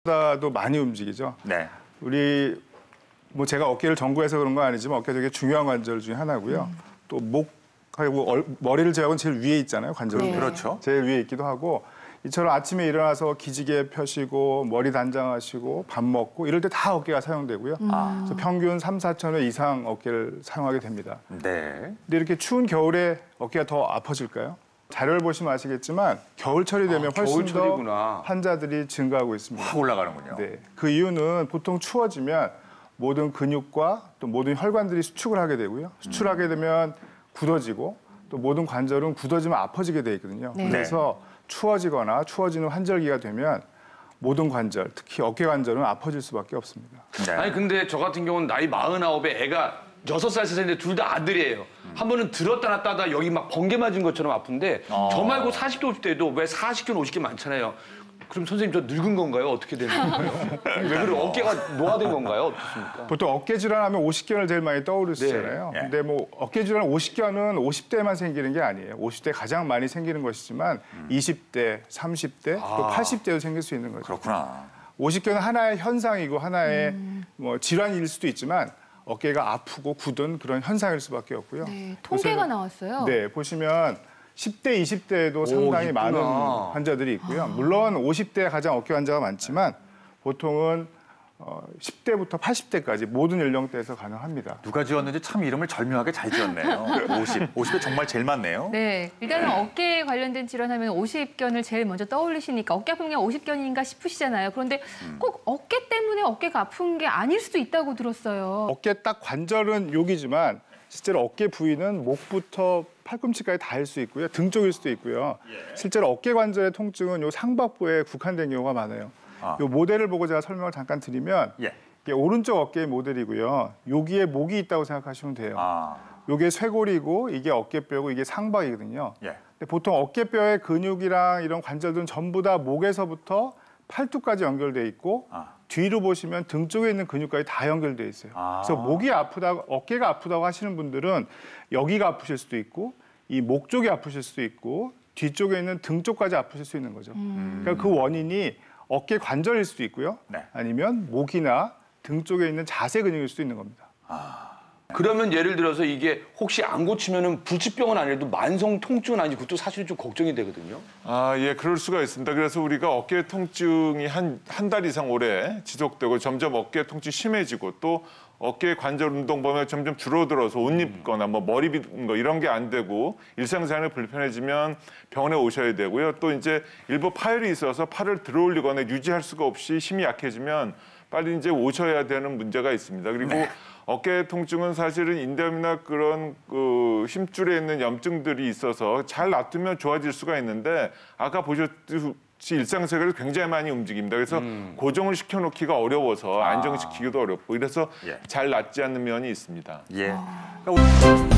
보다도 많이 움직이죠. 네. 우리 뭐 제가 어깨를 전구해서 그런 건 아니지만 어깨 되게 중요한 관절 중에 하나고요. 또 목하고 머리를 제외하고는 제일 위에 있잖아요. 관절은. 네. 그렇죠. 제일 위에 있기도 하고 이처럼 아침에 일어나서 기지개 펴시고 머리 단장하시고 밥 먹고 이럴 때 다 어깨가 사용되고요. 그래서 평균 3, 4천 회 이상 어깨를 사용하게 됩니다. 네. 근데 이렇게 추운 겨울에 어깨가 더 아파질까요? 자료를 보시면 아시겠지만 겨울철이 되면 훨씬 겨울철이구나. 더 환자들이 증가하고 있습니다. 확 올라가는군요. 네, 그 이유는 보통 추워지면 모든 근육과 또 모든 혈관들이 수축을 하게 되고요. 수축하게 되면 굳어지고 또 모든 관절은 굳어지면 아파지게 돼 있거든요. 네. 그래서 추워지거나 추워지는 환절기가 되면 모든 관절, 특히 어깨 관절은 아파질 수밖에 없습니다. 네. 아니 근데 저 같은 경우는 나이 49에 애가 6살, 3살인데 둘 다 아들이에요. 한 번은 들었다 놨다 하다 여기 막 번개 맞은 것처럼 아픈데 저 말고 40대, 50대도 왜 40개, 50개 많잖아요. 그럼 선생님 저 늙은 건가요? 어떻게 되는 건가요? 왜 그래 어깨가 노화된 건가요? 어떻습니까? 보통 어깨 질환하면 50견을 제일 많이 떠오르시잖아요. 네. 근데 뭐 어깨 질환 50견은 50대에만 생기는 게 아니에요. 50대 가장 많이 생기는 것이지만 20대, 30대, 또 80대도 생길 수 있는 거죠. 그렇구나. 50견은 하나의 현상이고 하나의 뭐 질환일 수도 있지만 어깨가 아프고 굳은 그런 현상일 수밖에 없고요. 네, 통계가 나왔어요. 네, 보시면 10대, 20대에도 상당히 있구나. 많은 환자들이 있고요. 물론 50대에 가장 어깨 환자가 많지만 보통은 10대부터 80대까지 모든 연령대에서 가능합니다. 누가 지었는지 참 이름을 절묘하게 잘 지었네요. 50대 정말 제일 많네요. 네, 일단은 어깨에 관련된 질환하면 50견을 제일 먼저 떠올리시니까 어깨 아픈 게 50견인가 싶으시잖아요. 그런데 꼭 어깨 때문에 어깨가 아픈 게 아닐 수도 있다고 들었어요. 어깨 딱 관절은 여기지만 실제로 어깨 부위는 목부터 팔꿈치까지 닿을 수 있고요. 등 쪽일 수도 있고요. 실제로 어깨 관절의 통증은 요 상박부에 국한된 경우가 많아요. 요 모델을 보고 제가 설명을 잠깐 드리면 이게 오른쪽 어깨의 모델이고요. 여기에 목이 있다고 생각하시면 돼요. 요게 쇄골이고 이게 어깨뼈고 이게 상박이거든요. 근데 보통 어깨뼈의 근육이랑 이런 관절들은 전부 다 목에서부터 팔뚝까지 연결돼 있고 뒤로 보시면 등 쪽에 있는 근육까지 다 연결돼 있어요. 그래서 목이 아프다고 어깨가 아프다고 하시는 분들은 여기가 아프실 수도 있고 이 목 쪽이 아프실 수도 있고 뒤쪽에 있는 등 쪽까지 아프실 수 있는 거죠. 그러니까 그 원인이 어깨 관절일 수도 있고요. 아니면 목이나 등 쪽에 있는 자세 근육일 수도 있는 겁니다. 그러면 예를 들어서 이게 혹시 안 고치면은 불치병은 아니라도 만성 통증은 아닌지 그것도 사실은 좀 걱정이 되거든요. 예, 그럴 수가 있습니다. 그래서 우리가 어깨 통증이 한 달 이상 오래 지속되고 점점 어깨 통증이 심해지고 또 어깨 관절 운동 범위가 점점 줄어들어서 옷 입거나 뭐 머리 빗는 거 이런 게 안 되고 일상생활이 불편해지면 병원에 오셔야 되고요. 또 이제 일부 파열이 있어서 팔을 들어올리거나 유지할 수가 없이 힘이 약해지면 빨리 이제 오셔야 되는 문제가 있습니다. 그리고 어깨 통증은 사실은 인대염이나 그런 그 힘줄에 있는 염증들이 있어서 잘 놔두면 좋아질 수가 있는데 아까 보셨듯이 일상생활을 굉장히 많이 움직입니다. 그래서 고정을 시켜놓기가 어려워서 안정시키기도 어렵고 이래서 잘 낫지 않는 면이 있습니다. 그러니까